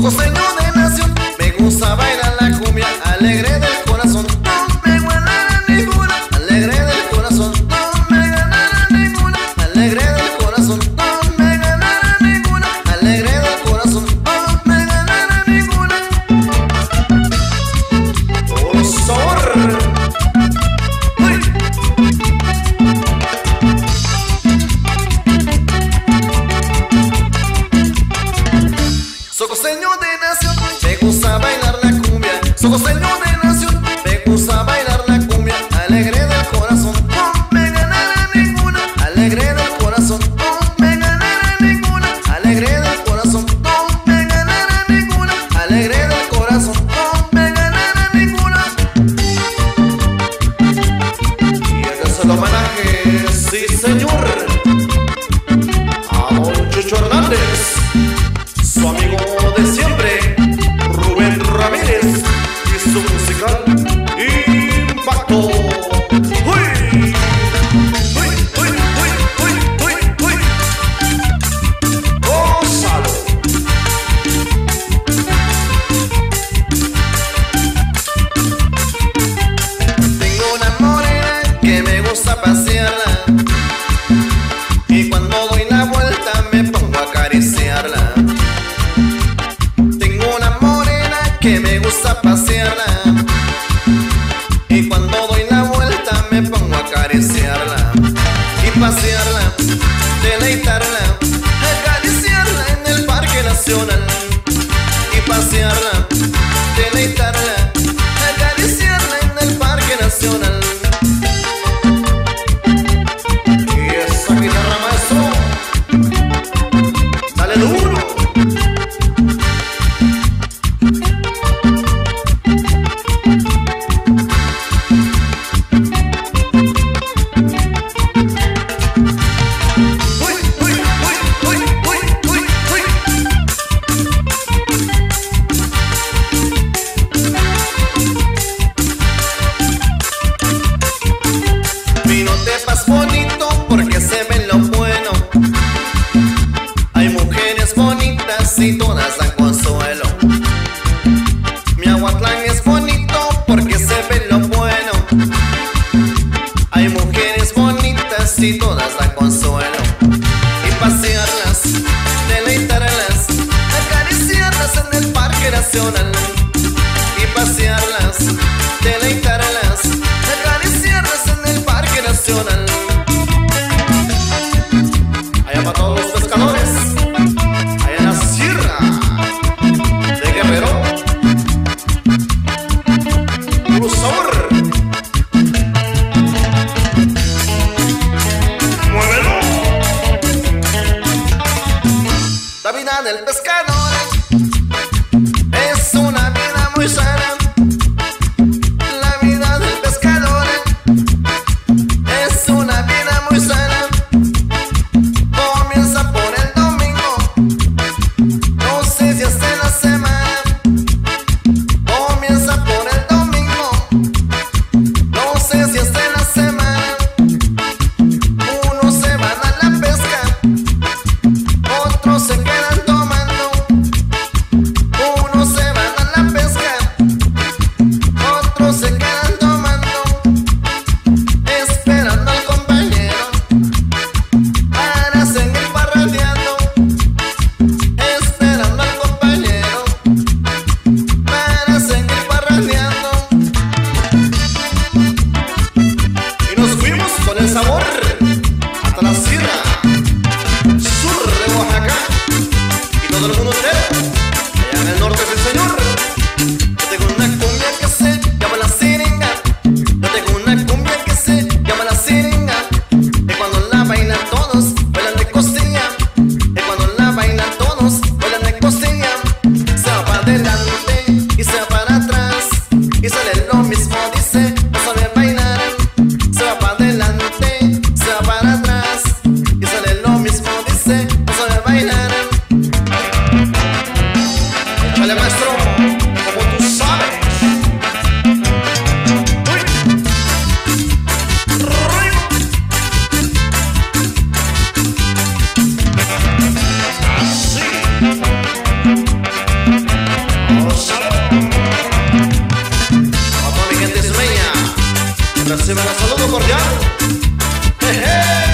costeño de nación, me gusta bailar la cumbia, alegre del corazón. No me ganará ninguna, alegre del corazón. No me ganará ninguna, alegre del corazón. No me ganará ninguna, alegre del corazón. No me ganará ninguna. Por sabor. ¡Uy! Soy costeño de nación, me gusta bailar la cumbia. Soy costeño de nación, me gusta bailar la cumbia, alegre del corazón. No me ganará ninguna, alegre del corazón. No me ganará ninguna, alegre del corazón. No me ganará ninguna, alegre del corazón. No me ganará ninguna. Y este es el homenaje, sí señor, a don Chucho Hernández, su amigo de siempre, Rubén Ramírez, y su musical Impacto. ¡Uy! ¡Uy, uy, uy, uy, uy, uy! ¡Gózalo! Tengo una morena que me gusta pasearla, y cuando doy la vuelta me pongo a acariciarla. Que me gusta pasearla, y cuando doy la vuelta me pongo a acariciarla y pasearla, deleitarla, acariciarla en el Parque Nacional y pasearla, deleitarla, acariciarla en el Parque Nacional. Y esa guitarra, maestro, dale duro. Bonito porque se ve lo bueno. Hay mujeres bonitas y todas dan consuelo. Mi Aguatlán es bonito porque se ve lo bueno. Hay mujeres bonitas y todas dan consuelo. Y pasearlas, deleitarlas, acariciarlas en el Parque Nacional. Y pasearlas, deleitarlas, acariciarlas en el Parque Nacional. Allá para todos los pescadores, allá en la sierra de Guerrero, puro sabor. ¡Muévelo! La vida del pescador es una vida muy sana. La vida del pescador es una vida muy sana. Comienza por el domingo, no sé si hasta la semana. Comienza por el domingo, no sé si hasta la semana. Unos se van a la pesca, otros se quedan tomando. Se me la saludo cordial. ¡Jeje!